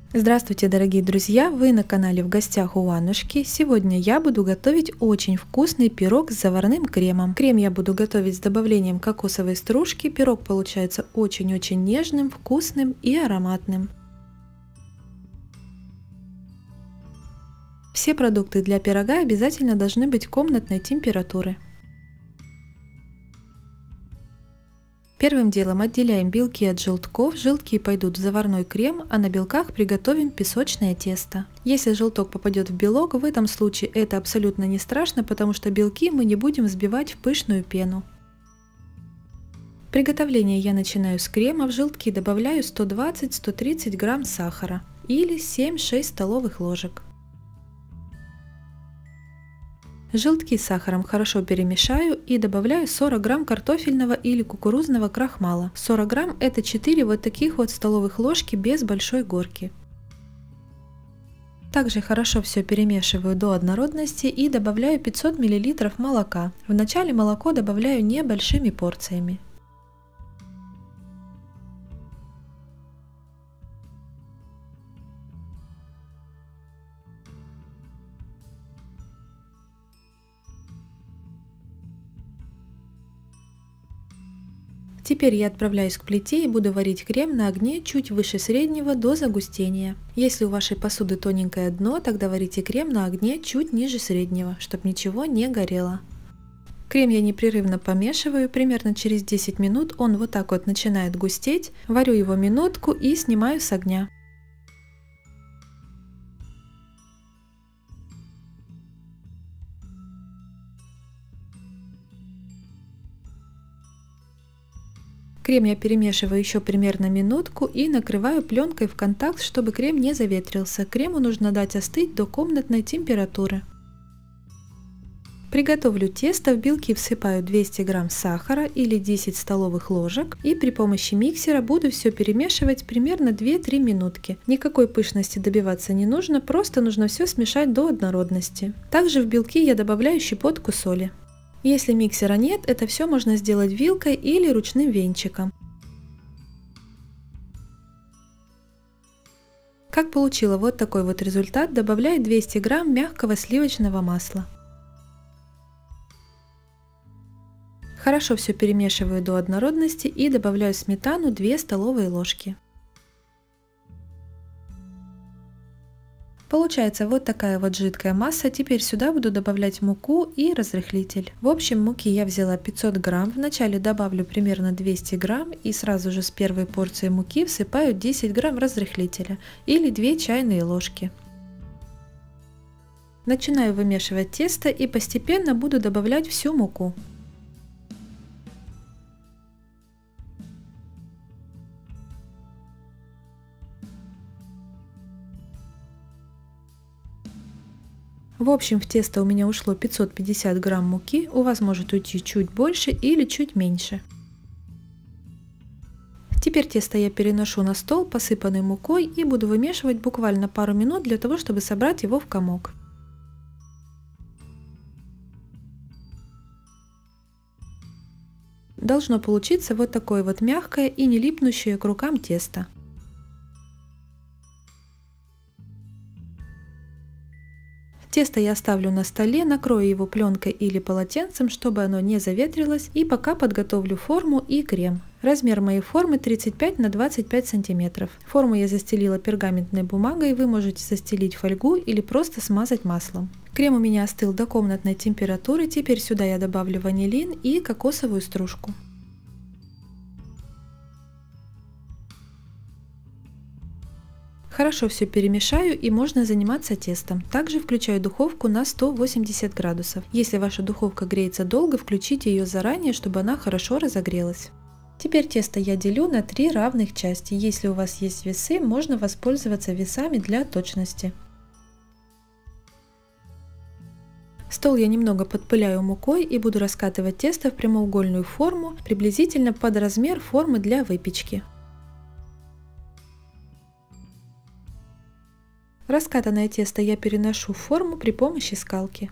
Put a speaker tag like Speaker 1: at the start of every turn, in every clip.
Speaker 1: Здравствуйте, дорогие друзья! Вы на канале В гостях у Аннушки. Сегодня я буду готовить очень вкусный пирог с заварным кремом. Крем я буду готовить с добавлением кокосовой стружки. Пирог получается очень-очень нежным, вкусным и ароматным. Все продукты для пирога обязательно должны быть комнатной температуры. Первым делом отделяем белки от желтков, желтки пойдут в заварной крем, а на белках приготовим песочное тесто. Если желток попадет в белок, в этом случае это абсолютно не страшно, потому что белки мы не будем взбивать в пышную пену. Приготовление я начинаю с крема, в желтки добавляю 120-130 грамм сахара или 7-6 столовых ложек. Желтки с сахаром хорошо перемешаю и добавляю 40 грамм картофельного или кукурузного крахмала. 40 грамм это 4 вот таких вот столовых ложки без большой горки. Также хорошо все перемешиваю до однородности и добавляю 500 мл молока. Вначале молоко добавляю небольшими порциями. Теперь я отправляюсь к плите и буду варить крем на огне чуть выше среднего до загустения. Если у вашей посуды тоненькое дно, тогда варите крем на огне чуть ниже среднего, чтобы ничего не горело. Крем я непрерывно помешиваю, примерно через 10 минут он вот так вот начинает густеть. Варю его минутку и снимаю с огня. Крем я перемешиваю еще примерно минутку и накрываю пленкой в контакт, чтобы крем не заветрился. Крему нужно дать остыть до комнатной температуры. Приготовлю тесто, в белки всыпаю 200 грамм сахара или 10 столовых ложек и при помощи миксера буду все перемешивать примерно 2-3 минутки. Никакой пышности добиваться не нужно, просто нужно все смешать до однородности. Также в белки я добавляю щепотку соли. Если миксера нет, это все можно сделать вилкой или ручным венчиком. Как получила вот такой вот результат, добавляю 200 грамм мягкого сливочного масла. Хорошо все перемешиваю до однородности и добавляю сметану 2 столовые ложки. Получается вот такая вот жидкая масса. Теперь сюда буду добавлять муку и разрыхлитель. В общем, муки я взяла 500 грамм. Вначале добавлю примерно 200 грамм и сразу же с первой порции муки всыпаю 10 грамм разрыхлителя или 2 чайные ложки. Начинаю вымешивать тесто и постепенно буду добавлять всю муку. В общем, в тесто у меня ушло 550 грамм муки, у вас может уйти чуть больше или чуть меньше. Теперь тесто я переношу на стол, посыпанный мукой, и буду вымешивать буквально пару минут для того, чтобы собрать его в комок. Должно получиться вот такое вот мягкое и не липнущее к рукам тесто. Тесто я оставлю на столе, накрою его пленкой или полотенцем, чтобы оно не заветрилось, и пока подготовлю форму и крем. Размер моей формы 35 на 25 сантиметров. Форму я застелила пергаментной бумагой, вы можете застелить фольгу или просто смазать маслом. Крем у меня остыл до комнатной температуры, теперь сюда я добавлю ванилин и кокосовую стружку. Хорошо все перемешаю и можно заниматься тестом. Также включаю духовку на 180 градусов. Если ваша духовка греется долго, включите ее заранее, чтобы она хорошо разогрелась. Теперь тесто я делю на 3 равных части. Если у вас есть весы, можно воспользоваться весами для точности. Стол я немного подпыляю мукой и буду раскатывать тесто в прямоугольную форму, приблизительно под размер формы для выпечки. Раскатанное тесто я переношу в форму при помощи скалки.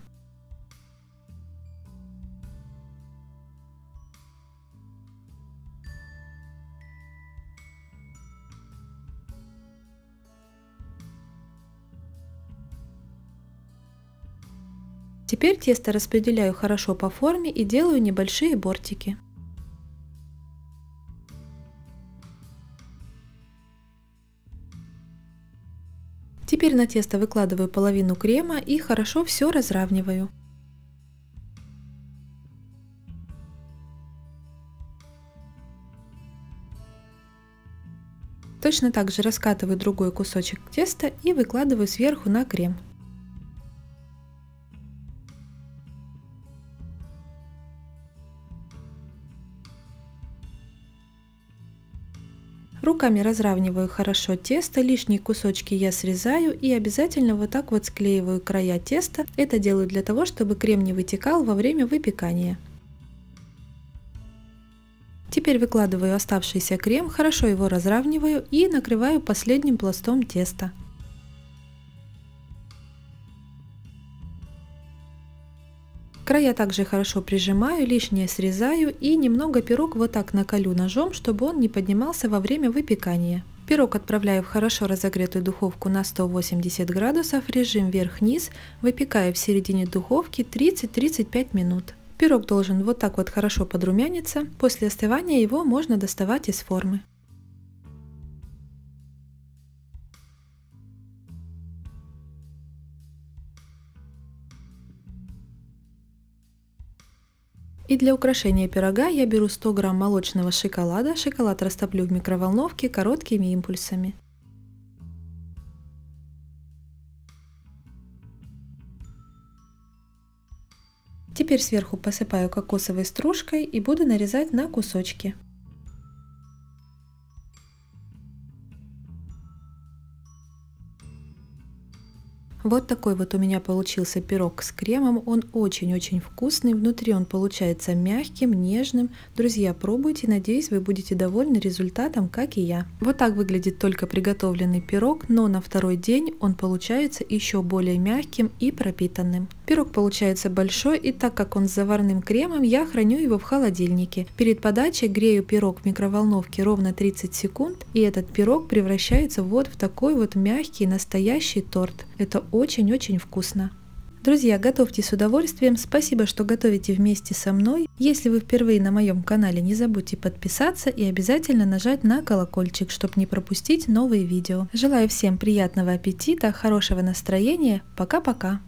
Speaker 1: Теперь тесто распределяю хорошо по форме и делаю небольшие бортики. Теперь на тесто выкладываю половину крема и хорошо все разравниваю. Точно так же раскатываю другой кусочек теста и выкладываю сверху на крем. Руками разравниваю хорошо тесто, лишние кусочки я срезаю и обязательно вот так вот склеиваю края теста. Это делаю для того, чтобы крем не вытекал во время выпекания. Теперь выкладываю оставшийся крем, хорошо его разравниваю и накрываю последним пластом теста. Края также хорошо прижимаю, лишнее срезаю и немного пирог вот так наколю ножом, чтобы он не поднимался во время выпекания. Пирог отправляю в хорошо разогретую духовку на 180 градусов, режим вверх-вниз, выпекаю в середине духовки 30-35 минут. Пирог должен вот так вот хорошо подрумяниться, после остывания его можно доставать из формы. И для украшения пирога я беру 100 грамм молочного шоколада. Шоколад растоплю в микроволновке короткими импульсами. Теперь сверху посыпаю кокосовой стружкой и буду нарезать на кусочки. Вот такой вот у меня получился пирог с кремом. Он очень-очень вкусный. Внутри он получается мягким, нежным. Друзья, пробуйте. Надеюсь, вы будете довольны результатом, как и я. Вот так выглядит только приготовленный пирог, но на второй день он получается еще более мягким и пропитанным. Пирог получается большой, и так как он с заварным кремом, я храню его в холодильнике. Перед подачей грею пирог в микроволновке ровно 30 секунд, и этот пирог превращается вот в такой вот мягкий настоящий торт. Это очень-очень вкусно. Друзья, готовьте с удовольствием. Спасибо, что готовите вместе со мной. Если вы впервые на моем канале, не забудьте подписаться и обязательно нажать на колокольчик, чтобы не пропустить новые видео. Желаю всем приятного аппетита, хорошего настроения. Пока-пока.